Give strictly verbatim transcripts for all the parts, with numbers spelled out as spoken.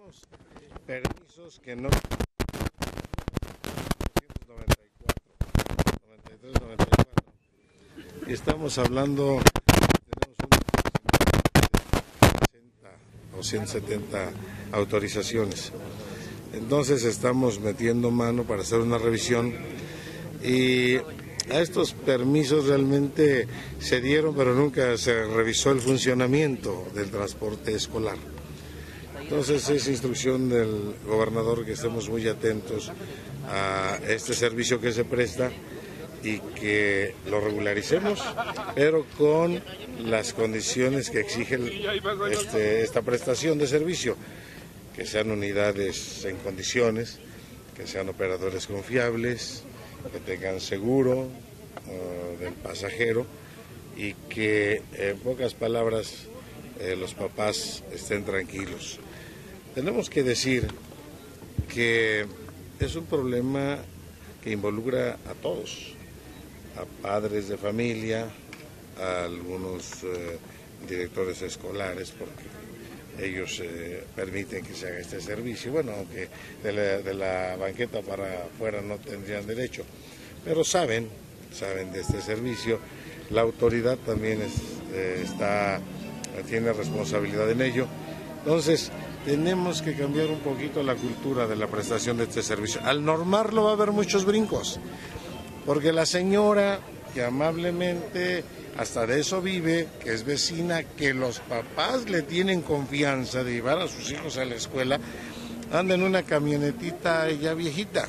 Tenemos permisos que no... noventa y tres, noventa y cuatro. Y estamos hablando, tenemos unos sesenta o ciento setenta autorizaciones. Entonces estamos metiendo mano para hacer una revisión y a estos permisos realmente se dieron, pero nunca se revisó el funcionamiento del transporte escolar. Entonces es instrucción del gobernador que estemos muy atentos a este servicio que se presta y que lo regularicemos, pero con las condiciones que exige este, esta prestación de servicio, que sean unidades en condiciones, que sean operadores confiables, que tengan seguro uh, del pasajero y que, en pocas palabras, eh, los papás estén tranquilos. Tenemos que decir que es un problema que involucra a todos, a padres de familia, a algunos eh, directores escolares, porque ellos eh, permiten que se haga este servicio. Bueno, aunque de la, de la banqueta para afuera no tendrían derecho, pero saben, saben de este servicio. La autoridad también es, eh, está, tiene responsabilidad en ello. Entonces, tenemos que cambiar un poquito la cultura de la prestación de este servicio. Al normarlo va a haber muchos brincos, porque la señora que amablemente hasta de eso vive, que es vecina, que los papás le tienen confianza de llevar a sus hijos a la escuela, anda en una camionetita ya viejita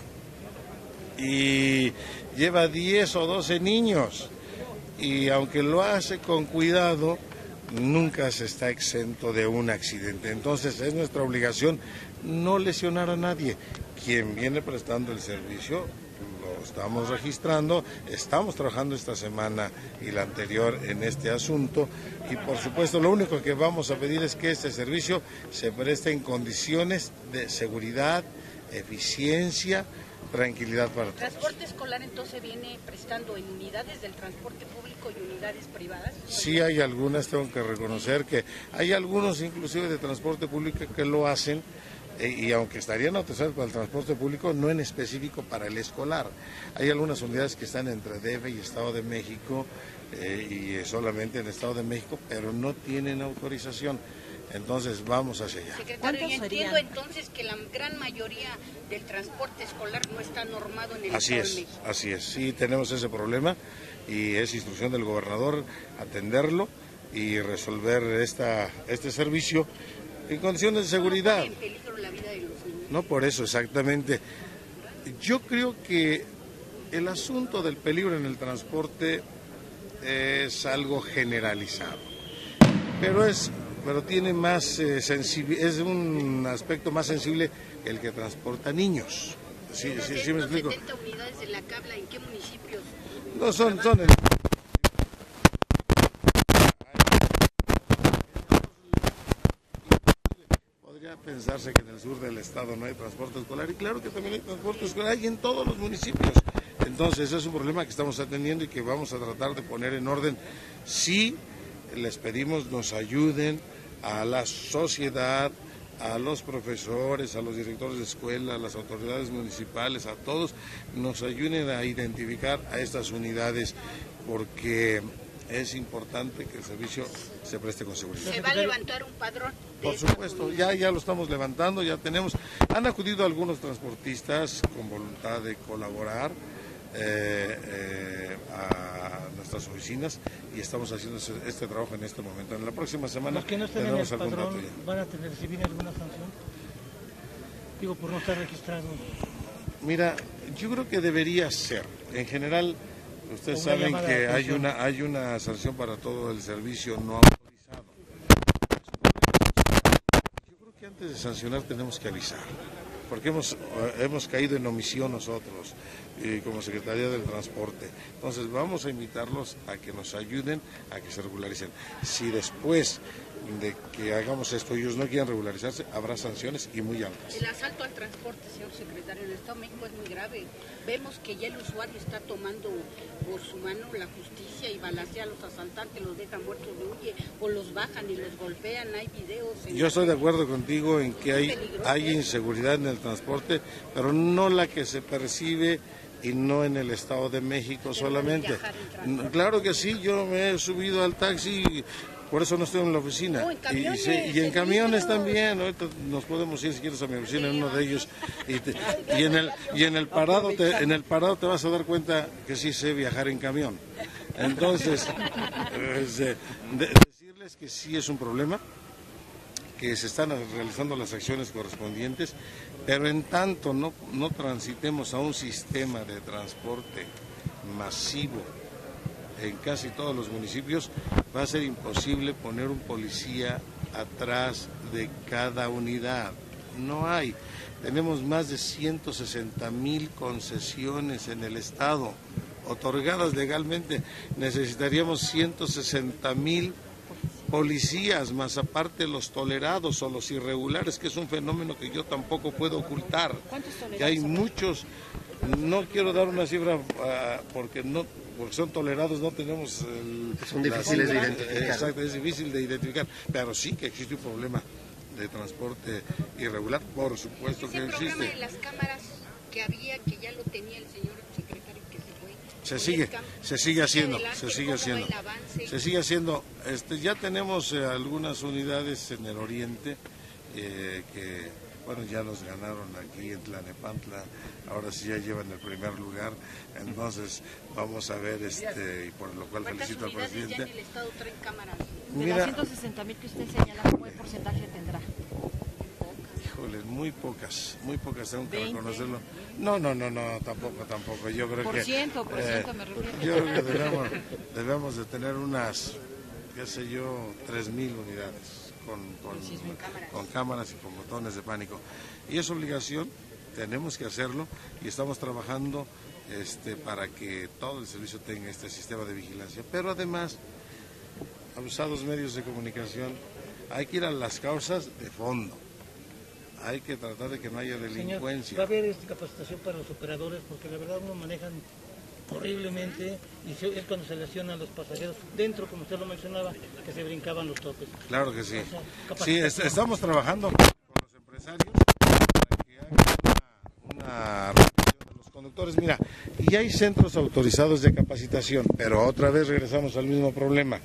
y lleva diez o doce niños y aunque lo hace con cuidado, nunca se está exento de un accidente. Entonces es nuestra obligación no lesionar a nadie. Quien viene prestando el servicio lo estamos registrando, estamos trabajando esta semana y la anterior en este asunto y por supuesto lo único que vamos a pedir es que este servicio se preste en condiciones de seguridad, eficiencia, tranquilidad para todos. ¿El transporte escolar entonces viene prestando en unidades del transporte público y unidades privadas? Sí hay algunas, tengo que reconocer que hay algunos inclusive de transporte público que lo hacen eh, y aunque estarían autorizados para el transporte público, no en específico para el escolar. Hay algunas unidades que están entre D F y Estado de México eh, y solamente en Estado de México, pero no tienen autorización. Entonces vamos hacia allá. Secretario, y entiendo entonces que la gran mayoría del transporte escolar no está normado en el así Estado es, de México. Así es, sí tenemos ese problema y es instrucción del gobernador atenderlo y resolver esta, este servicio en condiciones de seguridad. ¿No pone en peligro la vida de los niños? No por eso, exactamente. Yo creo que el asunto del peligro en el transporte es algo generalizado, pero es... pero tiene más eh, sensibilidad, es un aspecto más sensible el que transporta niños. ¿Sí, sí, sí me explico? setenta unidades de la Cabla, ¿en qué municipios? No, son, son en... Podría pensarse que en el sur del estado no hay transporte escolar, y claro que también hay transporte escolar, hay en todos los municipios. Entonces, es un problema que estamos atendiendo y que vamos a tratar de poner en orden. Sí, les pedimos nos ayuden a la sociedad, a los profesores, a los directores de escuela, a las autoridades municipales, a todos, nos ayuden a identificar a estas unidades porque es importante que el servicio se preste con seguridad. ¿Se va a levantar un padrón? Por supuesto, ya, ya lo estamos levantando, ya tenemos, han acudido algunos transportistas con voluntad de colaborar eh, eh, a nuestras oficinas y estamos haciendo este, este trabajo en este momento. En la próxima semana los que no estén en el padrón van a tener, recibir alguna sanción, digo, por no estar registrado. Mira, yo creo que debería ser, en general, ustedes saben que hay una, hay una sanción para todo el servicio no autorizado. Yo creo que antes de sancionar tenemos que avisar, porque hemos, hemos caído en omisión nosotros. y como Secretaría del Transporte. Entonces vamos a invitarlos a que nos ayuden a que se regularicen. Si después de que hagamos esto ellos no quieren regularizarse, habrá sanciones y muy altas. El asalto al transporte, señor secretario, en el Estado de México es muy grave. Vemos que ya el usuario está tomando por su mano la justicia y balacea a los asaltantes, los dejan muertos de huye, o los bajan y los golpean, hay videos. Yo estoy de acuerdo contigo en que hay, hay inseguridad en el transporte, pero no la que se percibe y no en el Estado de México solamente. Claro que sí, yo me he subido al taxi, por eso no estoy en la oficina. Oh, en camiones, y, y, y en camiones también, ahorita nos podemos ir si quieres a mi oficina en uno de ellos. Y, te, y en el y en el parado te, en el parado te vas a dar cuenta que sí sé viajar en camión. Entonces, es, de, de, decirles que sí es un problema, que se están realizando las acciones correspondientes, pero en tanto no, no transitemos a un sistema de transporte masivo en casi todos los municipios, va a ser imposible poner un policía atrás de cada unidad. No hay. Tenemos más de ciento sesenta mil concesiones en el estado, otorgadas legalmente. Necesitaríamos ciento sesenta mil policías, más aparte los tolerados o los irregulares, que es un fenómeno que yo tampoco puedo ocultar. Que hay muchos, no quiero dar una cifra uh, porque no porque son tolerados, no tenemos el, son difíciles la, de identificar. Exacto, es difícil de identificar, pero sí que existe un problema de transporte irregular, por supuesto que existe. El programa de las cámaras que había, que ya lo tenía el señor secretario que se fue. Se sigue, se sigue haciendo, se sigue haciendo, se sigue haciendo. Este, ya tenemos eh, algunas unidades en el oriente eh, que, bueno, ya nos ganaron aquí en Tlalnepantla, ahora sí ya llevan el primer lugar, entonces vamos a ver, este, y por lo cual felicito al presidente. Ya en el estado traen cámaras? De las ciento sesenta mil que usted señala, ¿cómo el porcentaje tendrá? Híjole, muy pocas, muy pocas, tengo que reconocerlo. No, no, no, no, tampoco, tampoco. Yo creo por que... ciento, por ciento me refiero. Yo creo que debemos, debemos de tener unas, qué sé yo, tres mil unidades con, con, con cámaras y con botones de pánico. Y es obligación, tenemos que hacerlo y estamos trabajando este, para que todo el servicio tenga este sistema de vigilancia. Pero además, abusados medios de comunicación, hay que ir a las causas de fondo. Hay que tratar de que no haya delincuencia. Señor, ¿va a haber esta capacitación para los operadores? Porque la verdad uno manejan horriblemente y es cuando se lesionan los pasajeros dentro, como usted lo mencionaba, que se brincaban los topes. Claro que sí. O sea, sí, es, estamos trabajando con los empresarios para que hagan una, una revisión de los conductores. Mira, y hay centros autorizados de capacitación, pero otra vez regresamos al mismo problema.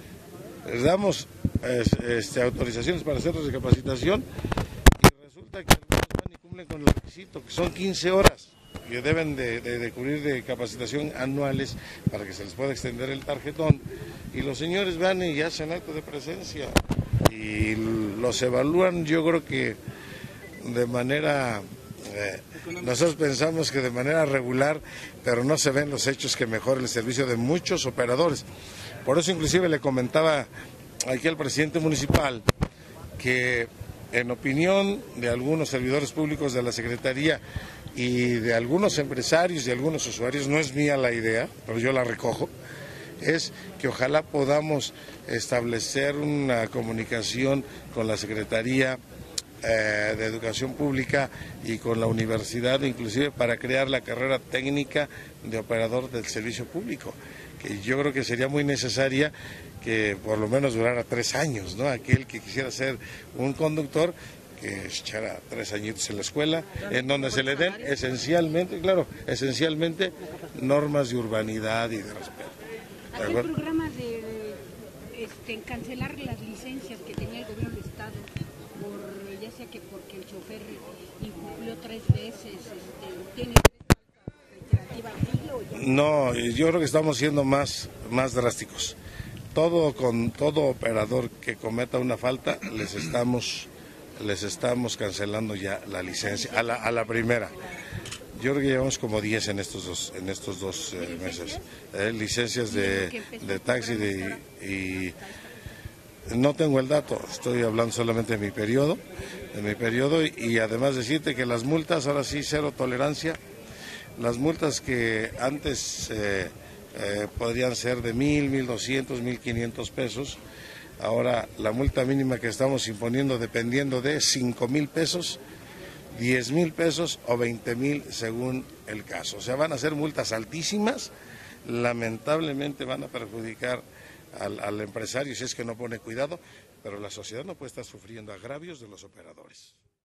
Les damos este, autorizaciones para centros de capacitación y resulta que algunos van y cumplen con el requisito, que son quince horas que deben de, de, de cubrir de capacitación anuales para que se les pueda extender el tarjetón, y los señores van y hacen acto de presencia y los evalúan, yo creo que de manera, eh, nosotros pensamos que de manera regular, pero no se ven los hechos que mejoren el servicio de muchos operadores. Por eso inclusive le comentaba aquí al presidente municipal que en opinión de algunos servidores públicos de la Secretaría y de algunos empresarios y algunos usuarios, no es mía la idea, pero yo la recojo, es que ojalá podamos establecer una comunicación con la Secretaría eh, de Educación Pública y con la universidad, inclusive para crear la carrera técnica de operador del servicio público, que yo creo que sería muy necesaria, que por lo menos durara tres años, ¿no? Aquel que quisiera ser un conductor, que echara tres añitos en la escuela, en donde se le den esencialmente, claro, esencialmente normas de urbanidad y de respeto. ¿Hay programas de este, cancelar las licencias que tenía el gobierno del estado, por, ya sea que porque el chofer incumplió tres veces, este, tiene tres faltas? No, yo creo que estamos siendo más, más drásticos. Todo con todo operador que cometa una falta les estamos les estamos cancelando ya la licencia a la, a la primera. Yo creo que llevamos como diez en estos dos en estos dos eh, meses. Eh, licencias de, de taxi de, y no tengo el dato, estoy hablando solamente de mi periodo, de mi periodo y, y además decirte que las multas ahora sí cero tolerancia. Las multas que antes eh, eh, podrían ser de mil, mil doscientos, mil quinientos pesos, ahora la multa mínima que estamos imponiendo dependiendo de cinco mil pesos, diez mil pesos o veinte mil según el caso. O sea, van a ser multas altísimas, lamentablemente van a perjudicar al, al empresario si es que no pone cuidado, pero la sociedad no puede estar sufriendo agravios de los operadores.